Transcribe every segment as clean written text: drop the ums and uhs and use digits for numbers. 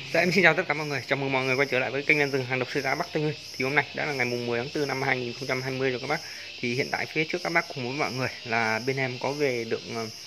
Dạ, em xin chào tất cả mọi người. Chào mừng mọi người quay trở lại với kênh Lan rừng hàng độc sư giá Bắc Tây Nguyên. Thì hôm nay đã là ngày mùng 10 tháng 4 năm 2020 rồi các bác. Thì hiện tại phía trước các bác cùng với mọi người là bên em có về được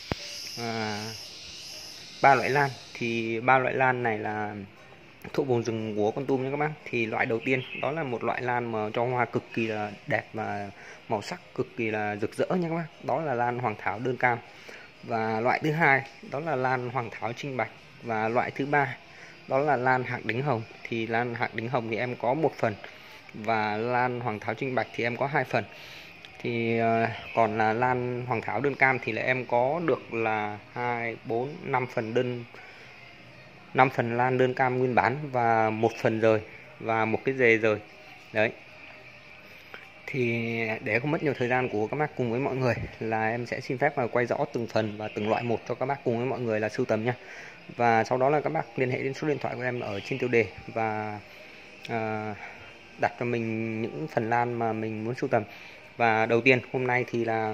ba loại lan. Thì ba loại lan này là thuộc vùng rừng của Kon Tum nha các bác. Thì loại đầu tiên đó là một loại lan mà cho hoa cực kỳ là đẹp và màu sắc cực kỳ là rực rỡ nha các bác. Đó là lan hoàng thảo đơn cam. Và loại thứ hai đó là lan hoàng thảo trinh bạch. Và loại thứ ba đó là lan hạc đính hồng. Thì lan hạc đính hồng thì em có 1 phần và lan hoàng thảo trinh bạch thì em có 2 phần. Thì còn là lan hoàng thảo đơn cam thì là em có được là 2 4 5 phần đơn, 5 phần lan đơn cam nguyên bản và 1 phần rời và một cái rề rời. Đấy. Thì để không mất nhiều thời gian của các bác cùng với mọi người là em sẽ xin phép quay rõ từng phần và từng loại một cho các bác cùng với mọi người là sưu tầm nha. Và sau đó là các bác liên hệ đến số điện thoại của em ở trên tiêu đề và đặt cho mình những phần lan mà mình muốn sưu tầm. Và đầu tiên hôm nay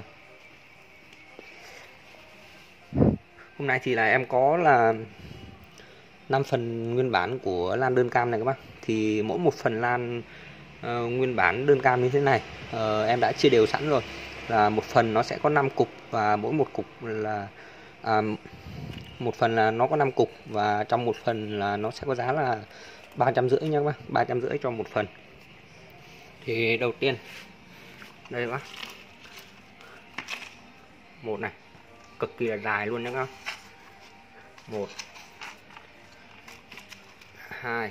thì là em có là 5 phần nguyên bản của lan đơn cam này các bác. Thì mỗi một phần lan nguyên bản đơn cam như thế này em đã chia đều sẵn rồi, là một phần nó sẽ có 5 cục và mỗi một cục là một phần là nó có 5 cục và trong một phần là nó sẽ có giá là 350 nha các bác, 350 cho một phần. Thì đầu tiên đây các bác, một này cực kỳ là dài luôn nha các bác, 1 2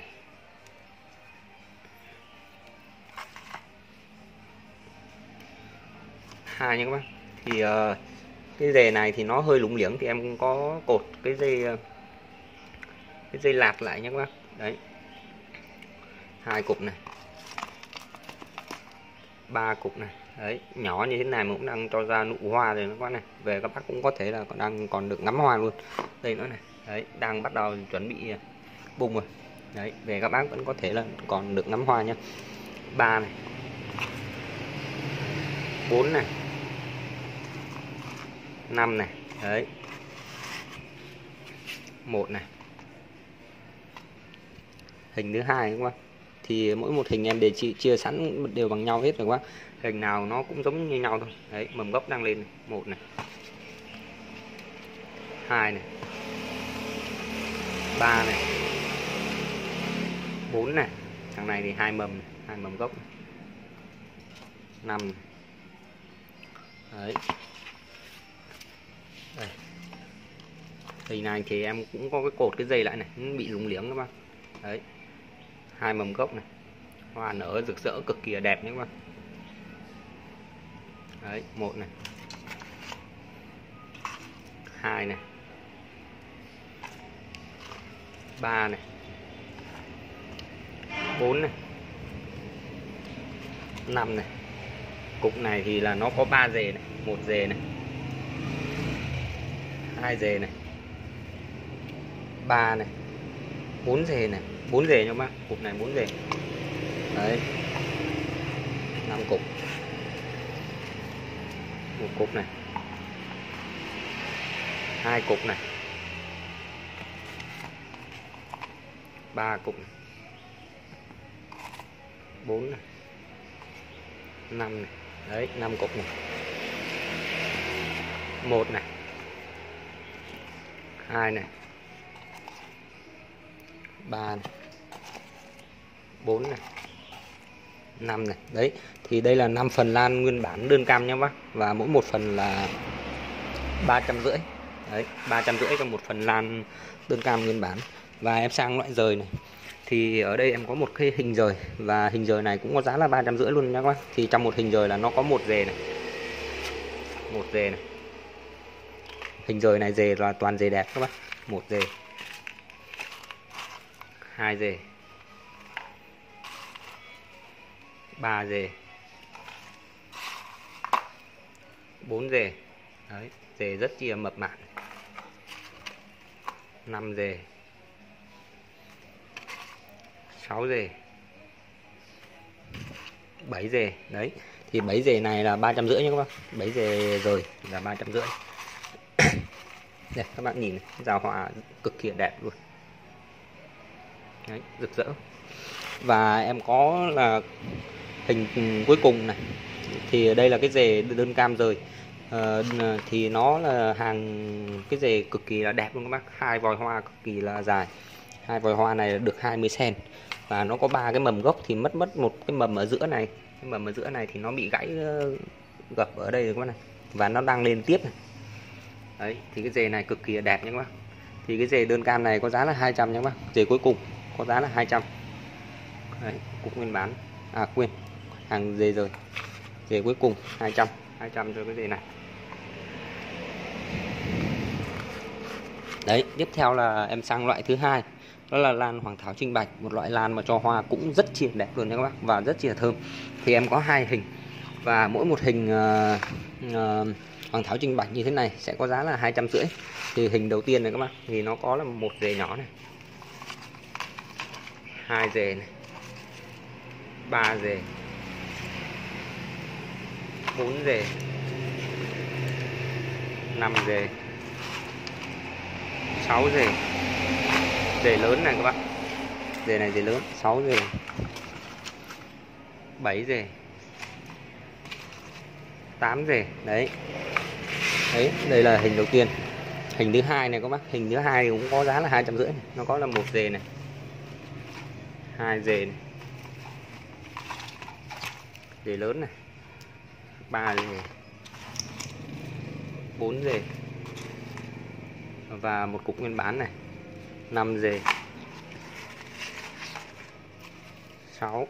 2 nha các bác. Thì cái dề này thì nó hơi lủng liếng thì em cũng có cột cái dây lạt lại nhé các bác. Đấy, 2 cục này, 3 cục này. Đấy, nhỏ như thế này mà cũng đang cho ra nụ hoa rồi các bác này. Về các bác cũng có thể là còn được ngắm hoa luôn. Đây nữa này. Đấy, đang bắt đầu chuẩn bị bung rồi. Đấy, về các bác vẫn có thể là còn được ngắm hoa nhá. 3 này, 4 này, 5 này. Đấy, 1 này. Hình thứ hai các bác. Thì mỗi một hình em để chia sẵn đều bằng nhau hết rồi các bác. Hình nào nó cũng giống như nhau thôi. Đấy, mầm gốc đang lên này. 1 này, 2 này, 3 này, 4 này. Thằng này thì 2 mầm này, 2 mầm gốc này. 5 này. Đấy. Đây. Hình này thì em cũng có cái cột cái dây lại này, nó bị lủng liếng các bác. Đấy, 2 mầm gốc này, hoa nở rực rỡ cực kỳ đẹp nhé các bác. Đấy, 1 này, 2 này, 3 này, 4 này, 5 này. Cục này thì là nó có 3 rề này, 1 rề này, 2 rề này, 3 này, 4 rề này, 4 rề nha các bác. Cục này 4 rề. Đấy, 5 cục, 1 cục này, 2 cục này, 3 cục này, 4 này, 5 này. Đấy, 5 cục này, 1 này, 2 này, 3 này, 4 này, 5 này. Đấy, thì đây là 5 phần lan nguyên bản đơn cam nhé bác. Và mỗi một phần là 350. Đấy, 350 cho một phần lan đơn cam nguyên bản. Và em sang loại rời này. Thì ở đây em có một cái hình rời và hình rời này cũng có giá là 350 luôn nha các bác. Thì trong một hình rời là nó có 1 rề này, 1 rề này. Hình rời này rề là toàn rề đẹp các bác. 1 rề, 2 rề, 3 rề, 4 rề. Đấy, rề rất chi là mập mạp. 5 rề, 6 rề, 7 rề. Đấy, thì 7 rề này là 350 nhé các bác. 7 rề rồi là 350. Đây các bạn nhìn này, rào họa cực kỳ đẹp luôn. Đấy, rực rỡ. Và em có là hình cuối cùng này, thì đây là cái rề đơn cam rời. Thì nó là hàng cái rề cực kỳ là đẹp luôn các bác, hai vòi hoa cực kỳ là dài. Hai vòi hoa này được 20 cm và nó có 3 cái mầm gốc, thì mất một cái mầm ở giữa này. Cái mầm ở giữa này thì nó bị gãy gập ở đây rồi các bác này, và nó đang lên tiếp này. Đấy, thì cái rề này cực kỳ là đẹp nha các bác. Thì cái rề đơn cam này có giá là 200 nha các bác. Rề cuối cùng có giá là 200. Đấy, cục nguyên bán. À quên, hàng rề rồi. Rề cuối cùng 200 cho cái rề này. Đấy, tiếp theo là em sang loại thứ hai, đó là lan hoàng thảo trinh bạch, một loại lan mà cho hoa cũng rất chi đẹp luôn nha các bác, và rất chi là thơm. Thì em có hai hình, và mỗi một hình hoàng thảo trinh bạch như thế này sẽ có giá là 250. Thì hình đầu tiên này các bác, thì nó có là một rề nhỏ này, hai rề này, ba rề, bốn rề, 5 rề, 6 rề. Rề lớn này các bác, rề này rề lớn, 6 rề, 7 rề, 8 rề. Đấy, đây là hình đầu tiên. Hình thứ hai này các bác, hình thứ hai cũng có giá là 250. Nó có là một rề này, hai rề này, rề lớn này, 3 rề, 4 rề, và một cục nguyên bán này, 5 rề, 6,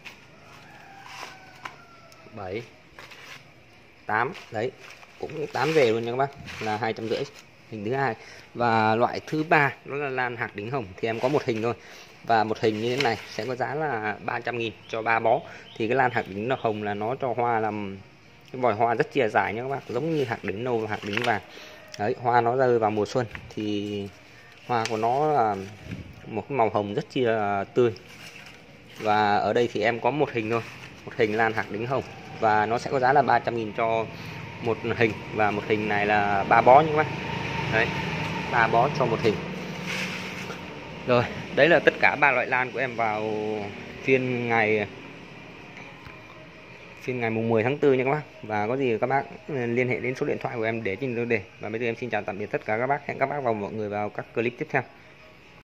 7, 8. Đấy, cũng 8 rề luôn nha các bác, là 250 hình thứ hai. Và loại thứ ba đó là lan hạc đính hồng, thì em có một hình thôi, và một hình như thế này sẽ có giá là 300.000 cho 3 bó. Thì cái lan hạc đính hồng là nó cho hoa làm cái vòi hoa rất chia dài nha các bác, giống như hạc đính nâu và hạc đính vàng. Đấy, hoa nó rơi vào mùa xuân thì hoa của nó là một cái màu hồng rất chi là tươi. Và ở đây thì em có một hình thôi, một hình lan hạc đính hồng, và nó sẽ có giá là 300.000 cho một hình, và một hình này là 3 bó nhé các bác. Đấy, 3 bó cho một hình. Rồi, đấy là tất cả 3 loại lan của em vào phiên ngày mùng 10 tháng 4 nha các bác. Và có gì các bác liên hệ đến số điện thoại của em để trên lô đề. Và bây giờ em xin chào tạm biệt tất cả các bác. Hẹn các bác và mọi người vào các clip tiếp theo.